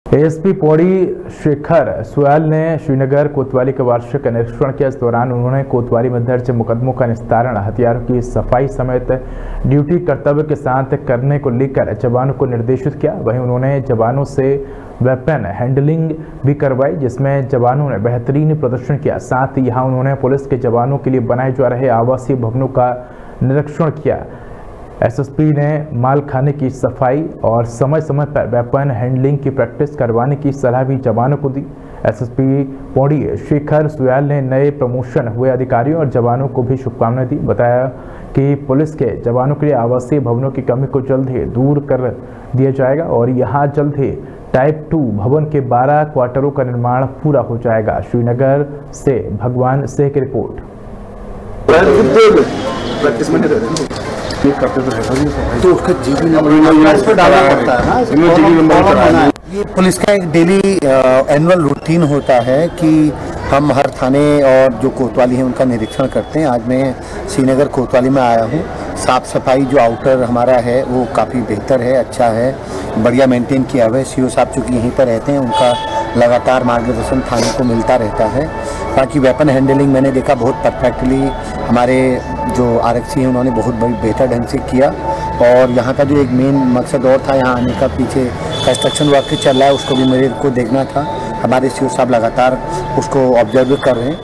ASP Pauri Shekhar Suyal ने श्रीनगर कोतवाली का वार्षिक निरीक्षण किया। इस दौरान उन्होंने कोतवाली में दर्ज मुकदमों का निस्तारण, हथियारों की सफाई समेत ड्यूटी कर्तव्य के साथ करने को लेकर जवानों को निर्देशित किया। वहीं उन्होंने जवानों से वेपन हैंडलिंग भी करवाई, जिसमें जवानों ने बेहतरीन प्रदर्शन किया। साथ ही यहाँ उन्होंने पुलिस के जवानों के लिए बनाए जा रहे आवासीय भवनों का निरीक्षण किया। एसएसपी ने माल खाने की सफाई और समय समय पर वेपन हैंडलिंग की प्रैक्टिस करवाने की सलाह भी जवानों को दी। एसएसपी पौड़ी शेखर सुयाल ने नए प्रमोशन हुए अधिकारियों और जवानों को भी शुभकामनाएं दी। बताया कि पुलिस के जवानों के लिए आवासीय भवनों की कमी को जल्द ही दूर कर दिया जाएगा और यहां जल्द ही टाइप 2 भवन के 12 क्वार्टरों का निर्माण पूरा हो जाएगा। श्रीनगर से भगवान सिंह की रिपोर्ट। तो उसका जीबी नंबर इस पर डालना पड़ता है ना। ये पुलिस का एक डेली एनुअल रूटीन होता है कि हम हर थाने और जो कोतवाली है उनका निरीक्षण करते हैं। आज मैं श्रीनगर कोतवाली में आया हूँ। साफ़ सफाई जो आउटर हमारा है वो काफ़ी बेहतर है, अच्छा है, बढ़िया मेंटेन किया हुआ है। सीओ साहब चूँकि यहीं पर रहते हैं, उनका लगातार मार्गदर्शन थाने को मिलता रहता है। बाकी वेपन हैंडलिंग मैंने देखा बहुत परफेक्टली हमारे जो आरक्षी हैं उन्होंने बहुत बेहतर ढंग से किया। और यहाँ का जो एक मेन मकसद और था यहाँ आने का, पीछे कंस्ट्रक्शन वर्क चल रहा है, उसको भी मेरे को देखना था। हमारे सीओ साहब लगातार उसको ऑब्जर्व कर रहे हैं।